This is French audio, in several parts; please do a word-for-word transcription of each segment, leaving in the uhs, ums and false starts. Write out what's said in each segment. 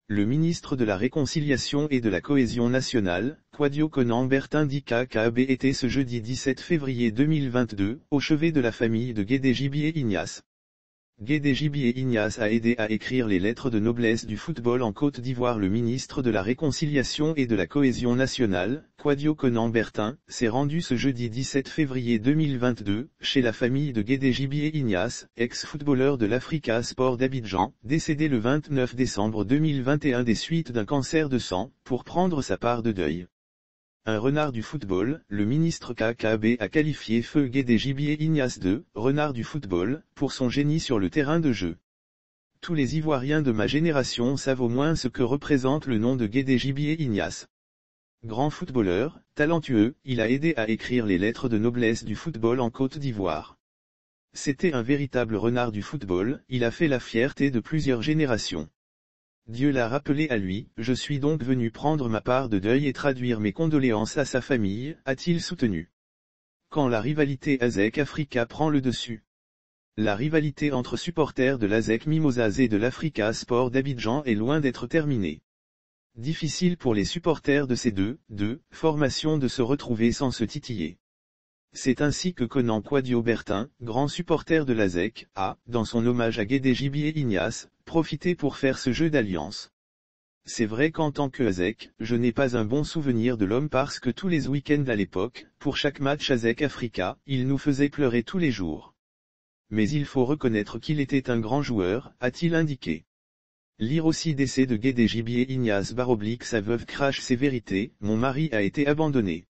Le ministre de la Réconciliation et de la Cohésion nationale, Kwadwo Konan Bertin Dika-Kabe était ce jeudi dix-sept février deux mille vingt-deux, au chevet de la famille de Guédé-Gibier Ignace. Guédé-Gibier Ignace a aidé à écrire les lettres de noblesse du football en Côte d'Ivoire. Le ministre de la Réconciliation et de la Cohésion nationale, Kwadwo Konan Bertin, s'est rendu ce jeudi dix-sept février deux mille vingt-deux, chez la famille de Guédé-Gibier Ignace, ex-footballeur de l'Africa Sport d'Abidjan, décédé le vingt-neuf décembre deux mille vingt et un des suites d'un cancer de sang, pour prendre sa part de deuil. Un renard du football, le ministre Kakabe a qualifié Feu Guédé-Gibier Ignace de « renard du football » pour son génie sur le terrain de jeu. Tous les Ivoiriens de ma génération savent au moins ce que représente le nom de Guédé-Gibier Ignace. Grand footballeur, talentueux, il a aidé à écrire les lettres de noblesse du football en Côte d'Ivoire. C'était un véritable renard du football, il a fait la fierté de plusieurs générations. Dieu l'a rappelé à lui, je suis donc venu prendre ma part de deuil et traduire mes condoléances à sa famille, a-t-il soutenu. Quand la rivalité A S E C Africa prend le dessus. La rivalité entre supporters de l'A S E C Mimosas et de l'Africa Sport d'Abidjan est loin d'être terminée. Difficile pour les supporters de ces deux, deux, formations de se retrouver sans se titiller. C'est ainsi que Konan Kwadwo Bertin, grand supporter de l'A S E C, a, dans son hommage à Guédé-Gibier Ignace, profité pour faire ce jeu d'alliance. C'est vrai qu'en tant que A S E C, je n'ai pas un bon souvenir de l'homme parce que tous les week-ends à l'époque, pour chaque match A S E C Africa, il nous faisait pleurer tous les jours. Mais il faut reconnaître qu'il était un grand joueur, a-t-il indiqué. Lire aussi décès de Guédé-Gibier Ignace baroblique sa veuve crache ses vérités, mon mari a été abandonné.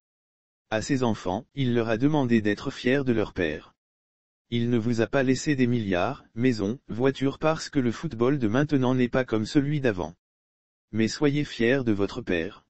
À ses enfants, il leur a demandé d'être fiers de leur père. Il ne vous a pas laissé des milliards, maisons, voitures parce que le football de maintenant n'est pas comme celui d'avant. Mais soyez fiers de votre père.